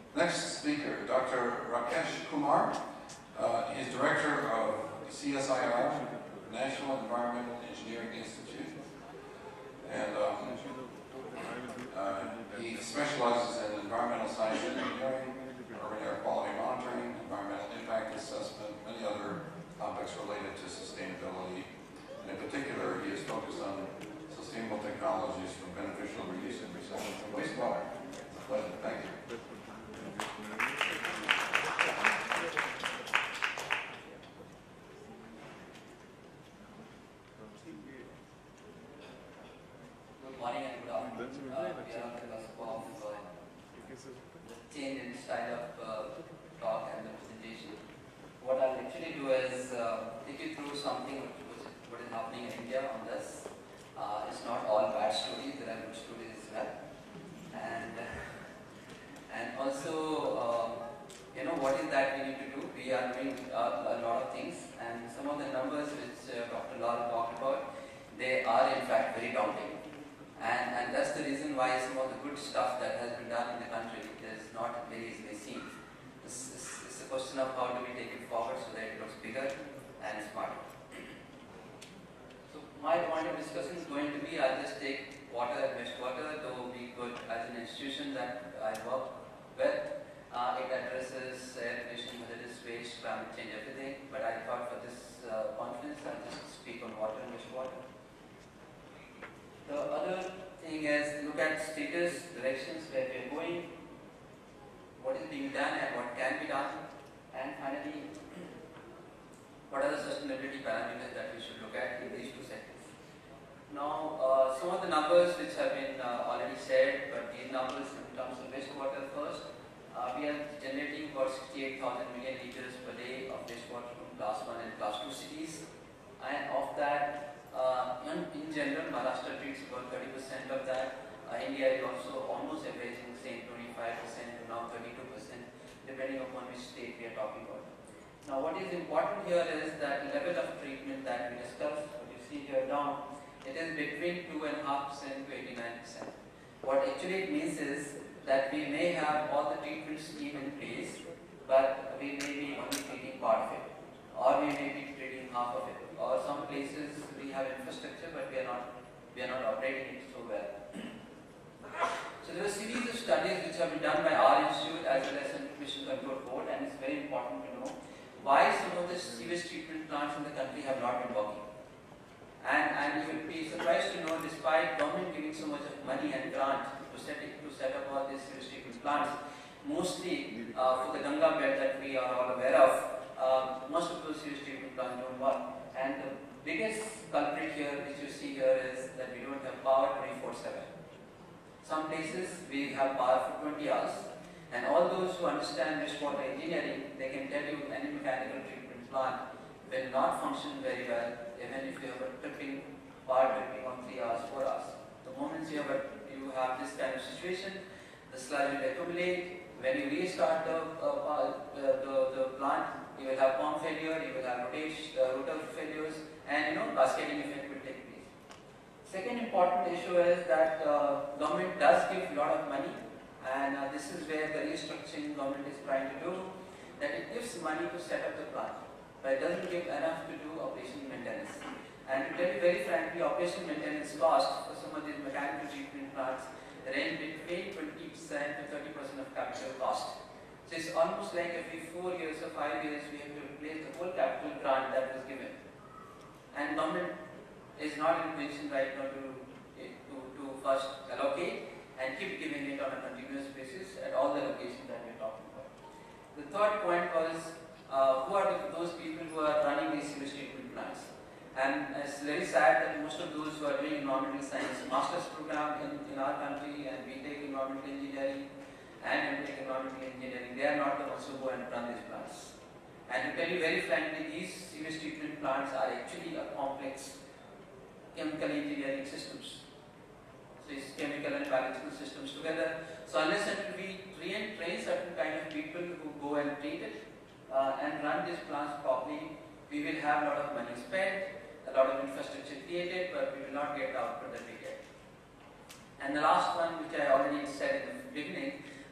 Next speaker, Dr. Rakesh Kumar. He's director of CSIR, National Environmental Engineering Institute, and he specializes in environmental science and engineering, urban air quality monitoring, environmental impact assessment, many other topics related to sustainability. And in particular, he is focused on sustainable technologies for beneficial reuse and recycling of wastewater. It's a pleasure. Thank you. Good morning and good afternoon. We are on the cusp of the change in style of talk and the presentation. What I'll actually do is take you through something what is happening in India on this. It's not all bad stories, there are good stories as well. And also, what is that we need to do? We are doing a lot of things, and some of the numbers which Dr. Lal talked about, they are in fact very daunting. And that's the reason why some of the good stuff that has been done in the country is not very easily seen. It's a question of how do we take it forward so that it looks bigger and smarter. So my point of discussion is going to be, I'll just take water and wastewater, though we could, as an institution that I work with, it addresses air pollution, hazardous waste, climate change, everything. But I thought for this conference, I'll just speak on water and wastewater. The other thing is look at status, directions, where we are going, what is being done and what can be done, and finally, what are the sustainability parameters that we should look at in these two sectors. Now, some of the numbers which have been already shared, but these numbers in terms of wastewater first, we are generating about 68,000 million liters per day of wastewater from class 1 and class 2 cities, and of that, in general, Maharashtra treats about 30% of that. India is also almost averaging same 25% to now 32%, depending upon which state we are talking about. Now, what is important here is that level of treatment that we discussed, what you see here down, it is between 2.5% to 89%. What actually it means is that we may have all the treatment scheme in place, but we may be only treating part of it, or we may be treating half of it. Or some places we have infrastructure, but we are not operating it so well. So there are a series of studies which have been done by our institute as well as the Pollution Control Board, and it's very important to know why some of the sewage treatment plants in the country have not been working. And you will be surprised to know, despite government giving so much of money and grant to set up all these sewage treatment plants, mostly for the Ganga belt that we are all aware of, most of those sewage treatment plants don't work. And the biggest culprit here, which you see here, is that we don't have power 24/7. Some places we have power for 20 hours, and all those who understand wastewater engineering, they can tell you any mechanical treatment plant will not function very well, even if you have a power tripping on 3 hours, 4 hours. The moment you have this kind of situation, the sludge will accumulate. When you restart the plant, you will have pump failure, you will have rotor failures, and cascading effect will take place. Second important issue is that government does give a lot of money, and this is where the restructuring government is trying to do, that it gives money to set up the plant, but it doesn't give enough to do operational maintenance. And to tell you very frankly, operational maintenance cost for some of these mechanical treatment plants range between 20% to 30% of capital cost. So it's almost like every 4 years or 5 years we have to replace the whole capital grant that was given. And government is not in position right now to first allocate and keep giving it on a continuous basis at all the locations that we are talking about. The third point was who are those people who are running these sewage treatment plants. And it's very sad that most of those who are doing environmental science master's program in our country, and we take environmental engineering and take environmental engineering, they are not the ones who go and run these plants. And to tell you very frankly, these sewage treatment plants are actually a complex chemical engineering systems. So it's chemical and biological systems together. So unless we train certain kind of people who go and treat it and run these plants properly, we will have a lot of money spent, a lot of infrastructure created, but we will not get the output that we get. And the last one, which I already said in the beginning,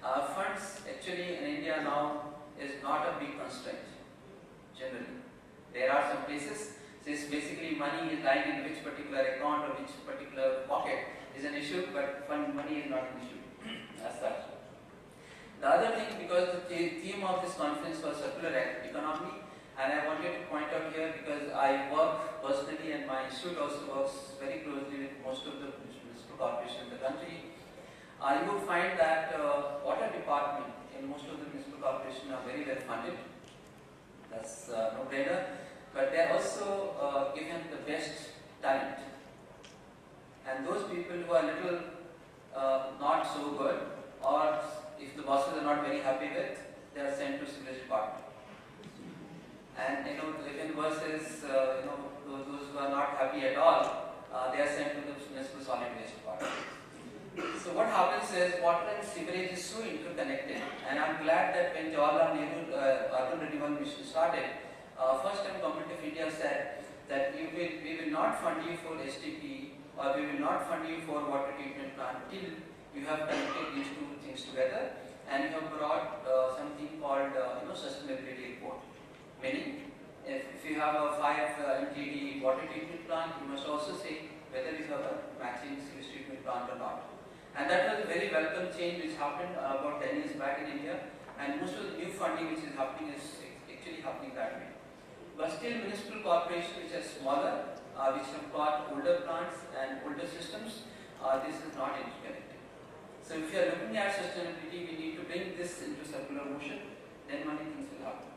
Funds actually in India now is not a big constraint generally. There are some places, since basically money is lying in which particular account or which particular pocket is an issue, but money is not an issue as such. The other thing, because the theme of this conference was circular economy, and I wanted to point out here because I work personally and my institute also works very closely with most of the municipal corporations in the country. You will find that water department in most of the municipal corporations are very well funded. That's no brainer. But they are also given the best talent. And those people who are little not so good, or if the bosses are not very happy with, they are sent to sewage department. And even versus those who are not happy at all, they are sent to the municipal solid waste department. So what happens is water and sewerage is so interconnected, and I'm glad that when Jawaharlal Nehru Urban Renewal Mission started, first time Government of India said that we will not fund you for STP or we will not fund you for water treatment plant till you have connected these two things together, and you have brought something called sustainability report. Meaning, if you have a 5 MTD water treatment plant, you must also say whether you have a matching sewage treatment plant or not. And that was a very welcome change which happened about 10 years back in India, and most of the new funding which is happening is actually happening that way. But still municipal corporations which are smaller, which have got older plants and older systems, this is not interconnected. So if you are looking at sustainability, we need to bring this into circular motion, then many things will happen.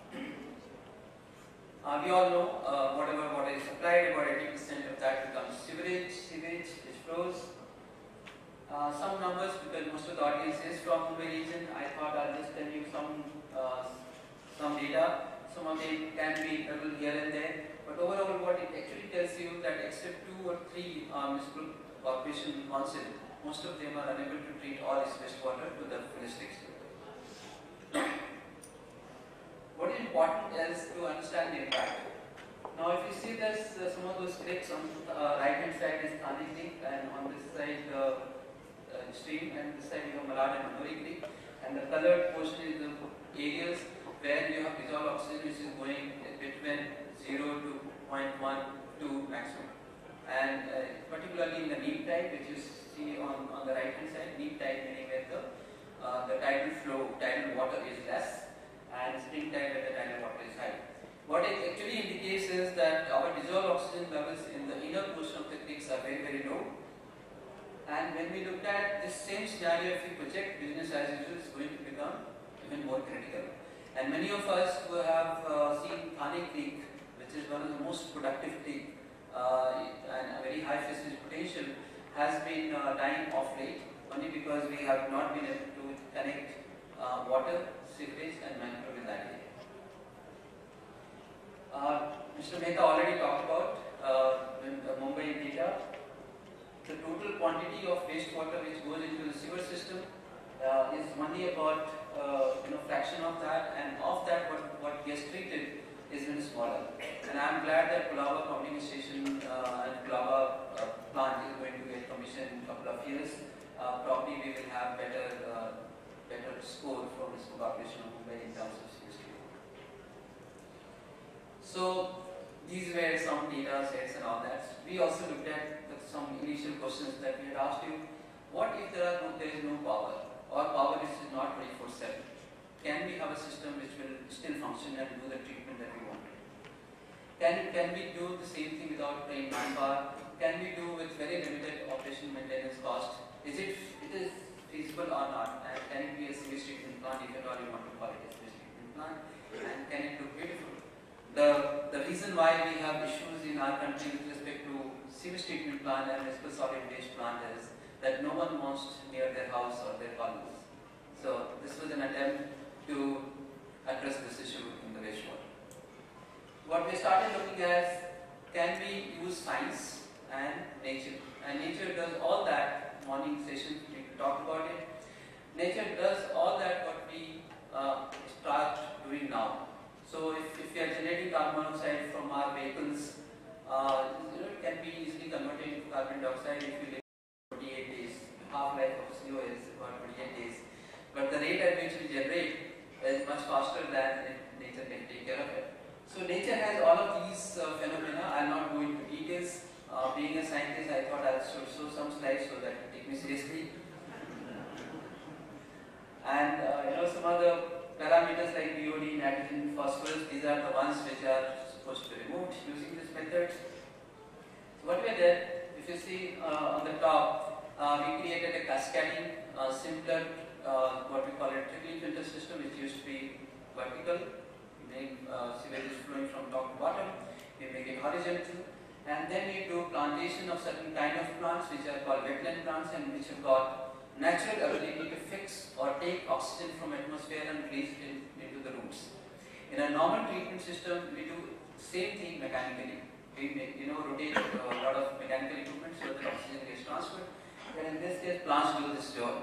We all know whatever water is supplied, about 80% of that becomes sewage which flows. Some numbers, because most of the audience is from Mumbai region, I thought I'll just tell you some data. Some of them can be a little here and there, but overall what it actually tells you that except 2 or 3 municipal corporation council, most of them are unable to treat all this wastewater to the finished extent. What is important is to understand the impact. Now if you see this, some of those clips on the right hand side is Thane Creek, and on this side stream, and this side you have Malad and Manori Creek, and the colored portion is the areas where you have dissolved oxygen which is going between 0 to 0.12 maximum. And particularly in the neap tide, which you see on the right hand side, neap tide meaning where the tidal flow, tidal water is less, and spring tide where the tidal water is high. What it actually indicates is that our dissolved oxygen levels in the inner portion of the creeks are very, very low. And when we looked at this same scenario, if we project business as usual, it's going to become even more critical. And many of us who have seen Thane Creek, which is one of the most productive creek and a very high fisheries potential, has been dying of late, only because we have not been able to connect water, sewerage and mangrove in that area. Mr. Mehta already talked about the Mumbai data. The total quantity of wastewater which goes into the sewer system is only about fraction of that, and of that what gets treated is even smaller. And I am glad that Kulava pumping station and Kulava plant is going to get commissioned in a couple of years. Probably we will have better score from this corporation of Mumbai in terms of sewage treatment. So these were some data sets and all that. We also looked at some initial questions that we had asked you. What if there is no power, or power is not 24/7? Can we have a system which will still function and do the treatment that we want? Can we do the same thing without paying manpower? Can we do with very limited operation maintenance cost? Is it feasible or not? And can it be a sewage treatment plant, if at all you want to call it a sewage treatment plant? And can it look beautiful? The reason why we have issues in our country with respect to sewage treatment plant and municipal solid waste plant is that no one wants near their house or their colonies. So this was an attempt to address this issue in the wastewater. What we started looking at, can we use science and nature? And nature does all that. Morning session we talked about it. Nature does all that what we start doing now. So if we are generating carbon monoxide from our vehicles, it can be easily converted into carbon dioxide if you live 48 days. Half-life of CO is about 28 days. But the rate can take care of it. So nature has all of these phenomena. I'll not go into details. Being a scientist, I thought I should show some slides so that you take me seriously. And some other parameters like BOD, nitrogen, phosphorus, these are the ones which are supposed to be removed using this method. So what we did, if you see on the top, we created a cascading, simpler, what we call a trickle filter system, which used to be vertical. We make sewage flowing from top to bottom. We make it horizontal, and then we do plantation of certain kind of plants, which are called wetland plants, and which have got natural ability to fix or take oxygen from atmosphere and release it into the roots. In a normal treatment system, we do same thing mechanically. We make, rotate a lot of mechanical equipment so that oxygen gets transferred. But in this case, plants do this job.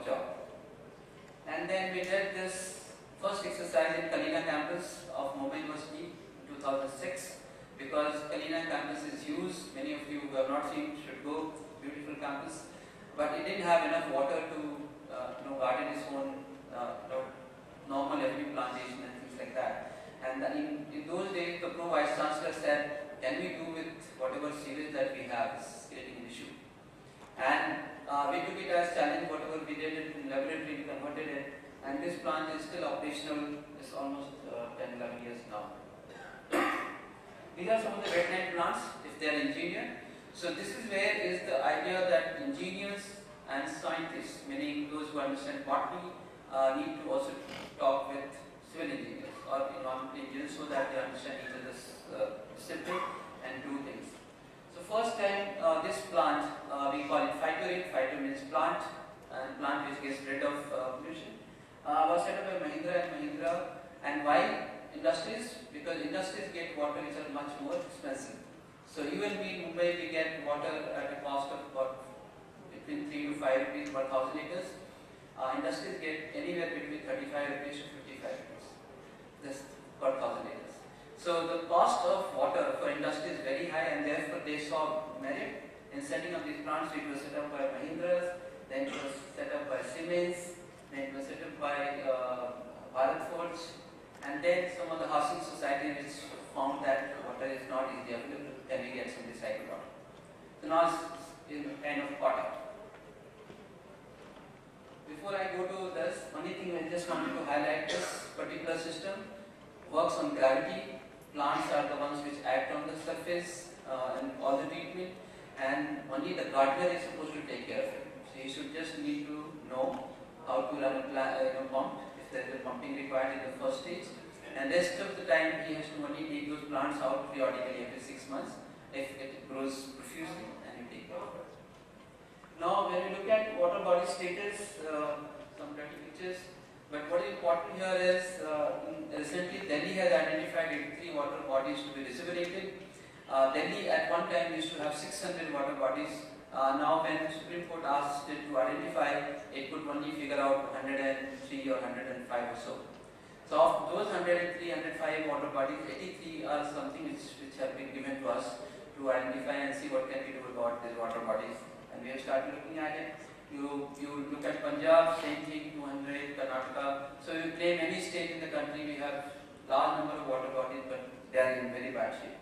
And then we did this first exercise in Kalina campus of Mumbai University in 2006, because Kalina campus is used. Many of you who have not seen should go. Beautiful campus. But it didn't have enough water to garden its own normal avenue plantation and things like that. And in those days, the pro vice chancellor said, can we do with whatever sewage that we have is creating an issue. And we took it as challenge. Whatever we did it in laboratory, we converted it, and this plant is still operational. It's almost 10-11 years now. These are some of the wetland plants, if they are engineered. So this is where is the idea that engineers and scientists, meaning those who understand botany, need to also talk with civil engineers or environmental engineers so that they understand each other's discipline and do things. So first time this plant, we call it phytorate. Phyto means plant, and plant which gets rid of pollution, was set up by Mahindra and Mahindra. And why industries? Because industries get water which are much more expensive. So you and me in Mumbai, we get water at a cost of about between 3 to 5 rupees per 1,000 liters. Industries get anywhere between 35 rupees to 55 rupees this per 1,000 liters. So the cost of water for industry is very high, and therefore they saw merit in setting up these plants. It was set up by Mahindra, then it was set up by Siemens, then it was set up by Bharat Forge, and then some of the housing societies which found that water is not easily available, then we get some recycled water. So now it's kind of caught up. Before I go to this, only thing I just wanted to highlight, this particular system works on gravity. Plants are the ones which act on the surface and all the treatment, and only the gardener is supposed to take care of it. So you should just need to know how to run a pump, if there is a pumping required in the first stage, and rest of the time he has to only take those plants out periodically every 6 months if it grows profusely, and you take care of it. Now when we look at water body status, some dirty pictures, but what is important here is recently Delhi has identified 83 water bodies to be rejuvenated. Delhi at one time used to have 600 water bodies. Now when the Supreme Court asked it to identify, it could only figure out 103 or 105 or so. So of those 103, 105 water bodies, 83 are something which have been given to us to identify and see what can we do about these water bodies. And we have started looking at it. You look at Punjab, same thing, 200, Karnataka. So you claim any state in the country, we have large number of water bodies, but they are in very bad shape.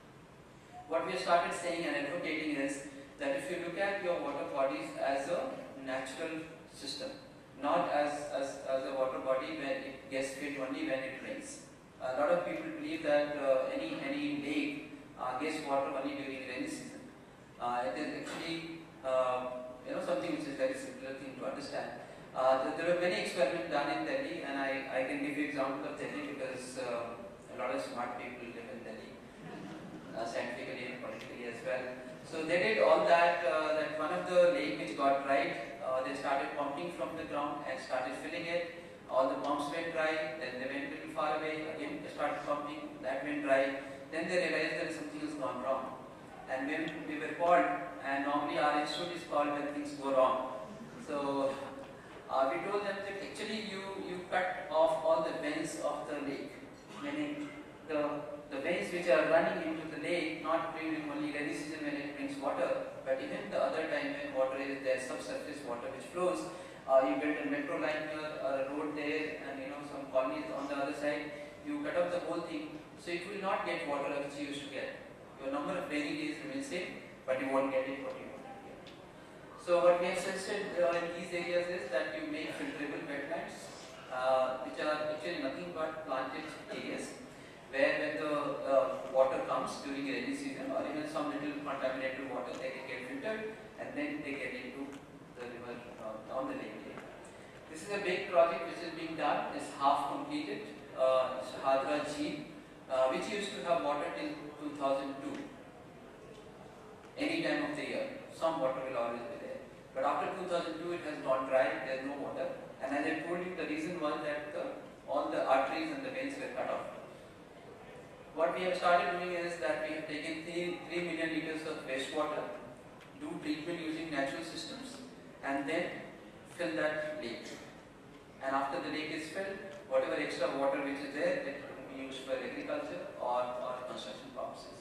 What we have started saying and advocating is that if you look at your water bodies as a natural system, not as a water body where it gets fit only when it rains. A lot of people believe that any lake gets water only during rainy season. It is actually something which is very simpler thing to understand. There were many experiments done in Delhi, and I can give you example of Delhi because a lot of smart people live in Delhi, scientifically and politically as well. So they did all that. That one of the lake which got dried, they started pumping from the ground and started filling it. All the pumps went dry. Then they went a little far away. Again they started pumping. That went dry. Then they realized that something has gone wrong. And when we were called, and normally our institute is called when things go wrong. So we told them that actually you cut off all the veins of the lake, meaning the veins which are running into the lake, not during only rainy season when it brings water, but even the other time when water is there, subsurface water which flows. You build a metro line here, or a road there, and some colonies on the other side. you cut off the whole thing, so it will not get water which you used to get. Your number of rainy days remains same, but you won't get it what you want to get. So what we have suggested in these areas is that you make filterable wetlands, which are actually nothing but planted areas, where when the water comes during rainy season or even some little contaminated water, they can get filtered and then they get into the river on the lake area. This is a big project which is being done, it's half completed. It's Hadra Jheel, which used to have water till 2002. Any time of the year, some water will always be there. But after 2002, it has gone dry, there is no water. And as I told you, the reason was that all the arteries and the veins were cut off. What we have started doing is that we have taken 3 million liters of wastewater, do treatment using natural systems, and then fill that lake. And after the lake is filled, whatever extra water which is there, it will be used for agriculture or construction purposes.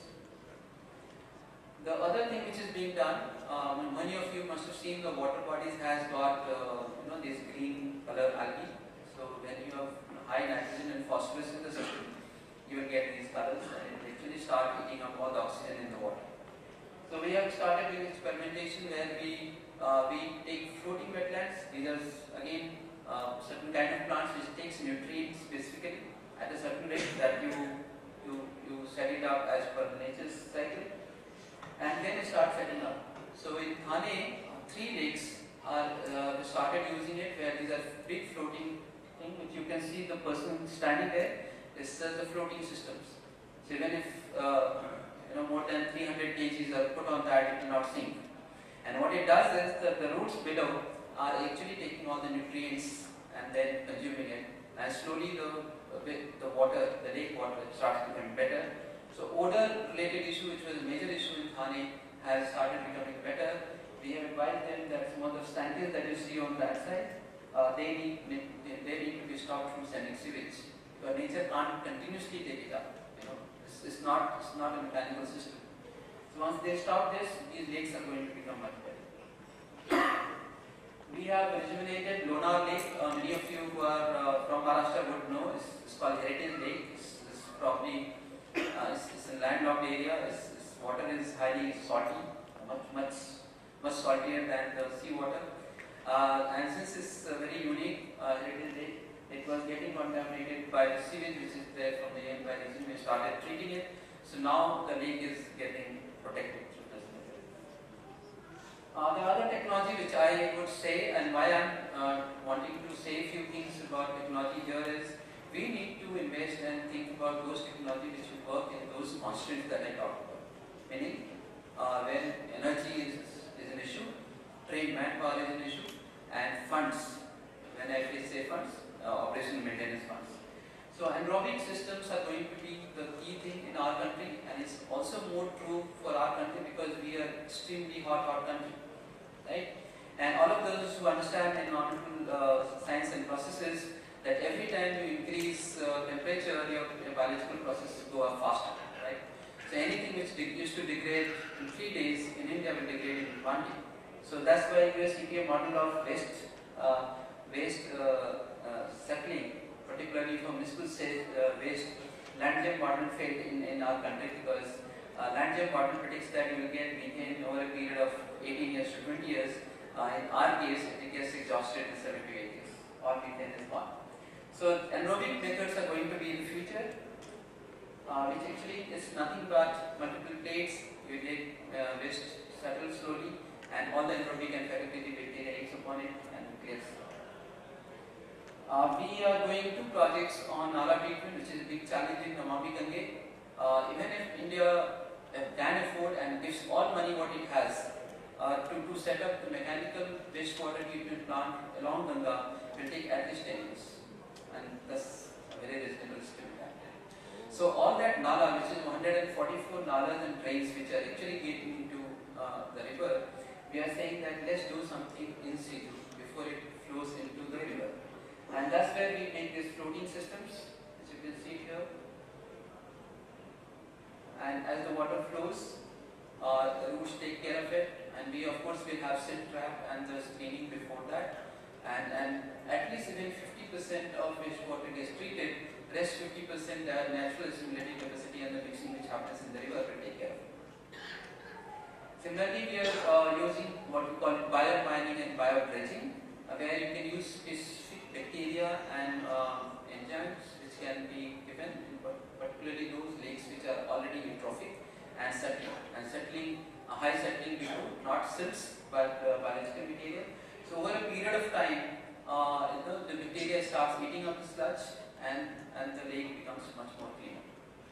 The other thing which is being done, many of you must have seen the water bodies has got this green color algae. So when you have high nitrogen and phosphorus in the system, you will get these colors and it will actually start eating up all the oxygen in the water. So we have started doing experimentation where we take floating wetlands. These are again certain kind of plants which takes nutrients specifically at a certain rate that you set it up as per nature's cycle, and then you start setting up. So in Thane, 3 lakes are we started using it, where these are big floating thing which you can see the person standing there. This is the floating systems. So even if more than 300 kgs are put on that, it will not sink. And what it does is that the roots below are actually taking all the nutrients and then consuming it, and slowly the water, the lake water, starts becoming better. So odor related issue, which was a major issue in Thane, has started becoming better. We have advised them that some of the stanchions that you see on that side, they need to be stopped from sending sewage. Your nature can't continuously take it up. It's not a mechanical system. So once they stop this, these lakes are going to become much better. We have rejuvenated Lonar Lake. Many of you who are from Maharashtra would know. It's called Heritage Lake. It's probably it's a landlocked area. Its water is highly salty, much saltier than the sea water. And since it's very unique Heritage Lake, it was getting contaminated by the sewage which is there from the nearby region. We started treating it. So now the lake is getting protected through this method. The other technology which I would say, and why I'm wanting to say a few things about technology here, is we need to invest and think about those technologies which will work in those constraints that I talked about. Meaning, when energy is an issue, trained manpower is an issue, and funds. When I say funds, operation and maintenance funds. So anaerobic systems are going to be the key thing in our country, and it's also more true for our country because we are extremely hot country, right? And all of those who understand environmental science and processes, that every time you increase temperature, your biological processes go up faster, right? So anything which used to degrade in 3 days, in India will degrade in 1 day. So that's why US EPA model of waste settling, particularly from municipal waste, land gem model failed in our country because land gem model predicts that you will get methane over a period of 18 years to 20 years. In our case, it gets exhausted in 7 to 8 years. All methane is gone. So anaerobic methods are going to be in the future, which actually is nothing but multiple plates. You let waste settle slowly, and all the anaerobic and facultative bacteria acts upon it and gets. We are doing 2 projects on Nala treatment, which is a big challenge in Namami Gange. Even if India can afford and gives all money what it has to set up the mechanical wastewater treatment plant along Ganga, will take at least 10 years, and that's a very reasonable estimate. So all that Nala, which is 144 nalas and drains which are actually getting into the river, we are saying that let's do something in situ before it flows into the river. And that's where we make these floating systems, as you can see here. And as the water flows, the roots take care of it, and we of course will have silt trap and the screening before that. And at least even 50% of wastewater gets treated, rest 50% happens in the river will take care of it. Similarly, we are using what we call biomining and biodredging, where you can use specific bacteria and enzymes which can be given, particularly those lakes which are already eutrophic and settling, high settling due to not silts but biological material. So over a period of time, the bacteria starts eating up the sludge and the lake becomes much more cleaner.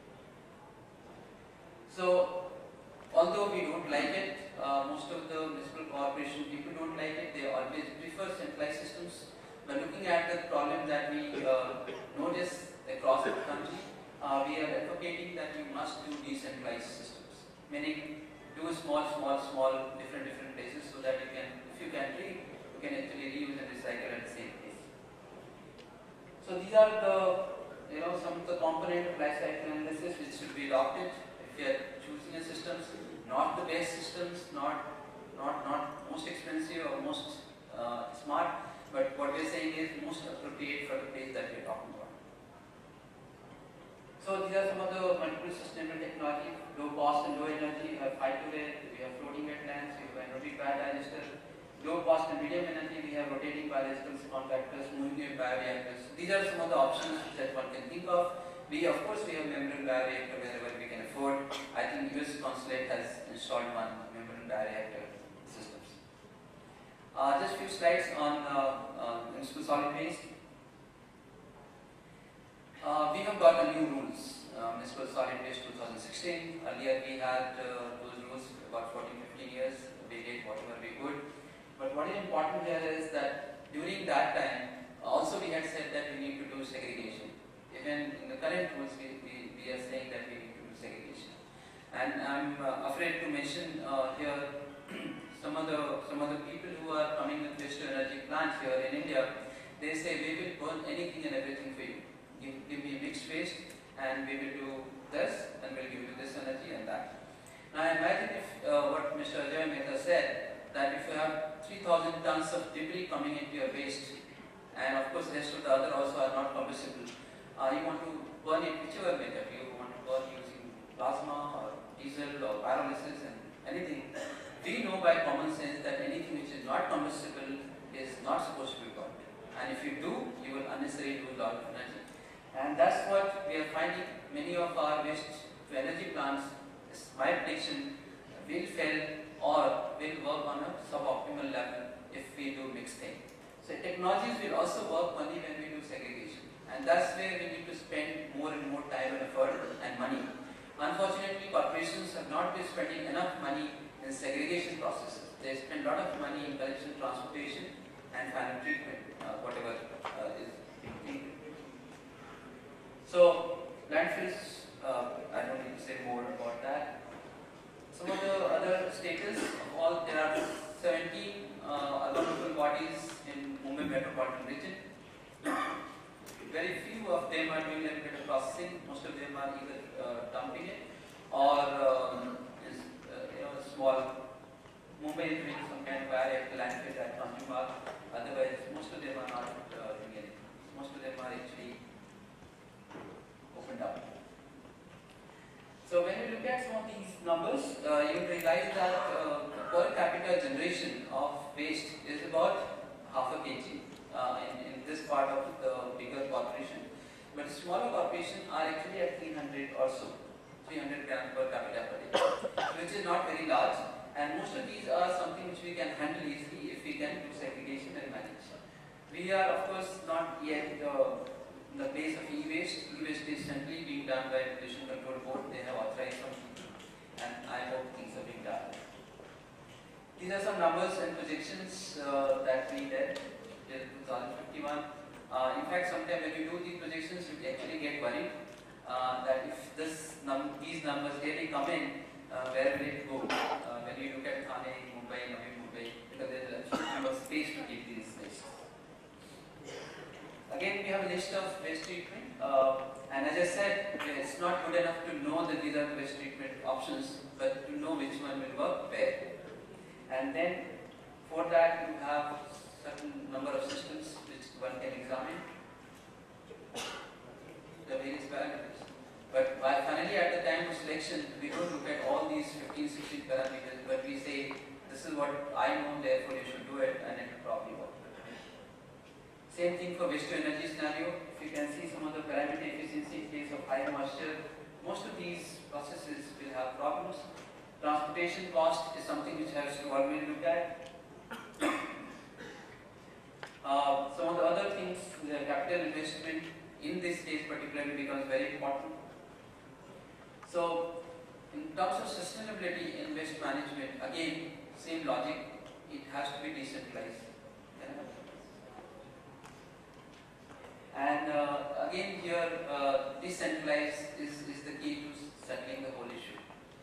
So although we don't like it, most of the municipal corporation people don't like it, they always prefer centralized systems. But looking at the problem that we notice across the country, we are advocating that we must do decentralized systems, meaning do small different places so that you can, if you can treat, you can actually reuse and recycle at the same place. So these are the some of the component of life cycle analysis which should be adopted if you are choosing a systems, not the best systems, not most expensive or most smart, but what we are saying is most appropriate for the place that we are talking about. So these are some of the multiple sustainable technology, low cost and low energy. We have high-to-wet, we have floating wetlands, we have anaerobic biodigester. Low cost and medium energy, we have rotating biologicals, compactors, moving wave bioreactors. These are some of the options that one can think of. We of course we have membrane bioreactor wherever we can afford. I think US Consulate has installed one membrane bioreactor systems. Just few slides on municipal solid waste. We have got a new rules, municipal solid waste 2016. Earlier we had those rules about 14-15 years. We did whatever we could. But what is important here is that during that time, also we had said that we need to do segregation. Even in the current rules, we are saying that we need to do segregation. And I'm afraid to mention here some of the people who are coming with waste to energy plants here in India. They say we will burn anything and everything for you. Give me mixed waste, and we will do this, and we'll give you this energy and that. Now imagine if what Mr. Ajay Mehta said, that if you have 3,000 tons of debris coming into your waste, and of course the rest of the other also are not combustible, you want to burn it whichever method, you want to burn using plasma or diesel or pyrolysis and anything. We know by common sense that anything which is not combustible is not supposed to be burned. And if you do, you will unnecessarily lose a lot of energy. And that's what we are finding. Many of our waste to energy plants, my prediction, will fail or will work on a suboptimal level if we do mixed thing. So technologies will also work only when we do segregation, and that's where we need to spend more and more time and effort and money. Unfortunately, corporations have not been spending enough money in segregation processes. They spend a lot of money in collection, transportation, and final treatment, whatever is included. So landfills, I don't need to say more about that. Some of the other status of all, there are 17 other local bodies in Mumbai metropolitan region. Very few of them are doing a little bit of processing. Most of them are either dumping it or small. Mumbai is doing some kind of bioreactor landfill at Kanjurmarg. Otherwise, most of them are not doing anything. Most of them are actually opened up. So when you look at some of these numbers, you realize that per capita generation of waste is about half a kg in this part of the bigger corporation. But smaller corporations are actually at 300 or so, 300 grams per capita per day, which is not very large. And most of these are something which we can handle easily if we can do segregation and manage. We are of course not yet in the place of e-waste. E-waste is centrally being done by Pollution Control Board. They have authorized some people, and I hope things are being done. These are some numbers and projections that we did till 2051. In fact, sometimes when you do these projections, you actually get worried that if these numbers really come in, where will it go? When you look at Thane, Mumbai, Navi Mumbai, because there is a huge amount of space to keep these lists. Again, we have a list of waste treatment, and as I said, it's not good enough to know that these are the waste treatment options, but to know which one will work where. And then, for that, you have certain number of systems which one can examine, the various parameters. But finally, at the time of selection, selection, we don't look at all these 15, 16 parameters, but we say, this is what I know, therefore you should do it, and it will probably work. Same thing for waste to energy scenario. If you can see some of the parameter efficiency in case of high moisture, most of these processes will have problems. Transportation cost is something which has to always look at. Some of the other things, the capital investment in this case particularly becomes very important. So, in terms of sustainability in waste management, again, same logic, it has to be decentralized. And again here, decentralized is the key to settling the whole issue.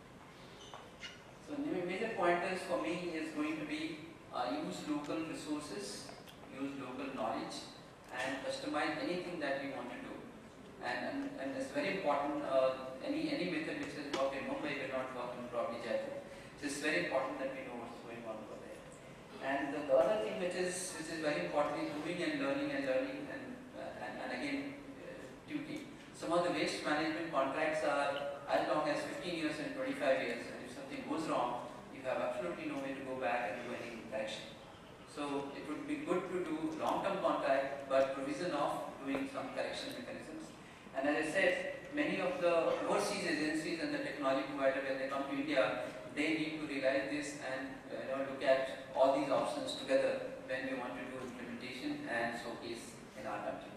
So major pointers for me is going to be use local resources, use local knowledge, and customize anything that we want to do. And it's very important, any method which has worked in Mumbai will not work in probably Jaipur. So it's very important that we know what's going on over there. And the other thing which is very important is doing and learning and again, duty. Some of the waste management contracts are as long as 15 years and 25 years, and if something goes wrong, you have absolutely no way to go back and do any correction. So it would be good to do long-term contract, but provision of doing some correction mechanisms. And as I said, many of the overseas agencies and the technology provider, when they come to India, they need to realize this and look at all these options together when we want to do implementation and showcase in our country.